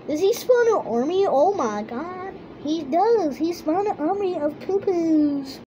Does he spawn an army? Oh my god. He does. He spawned an army of poo-poos.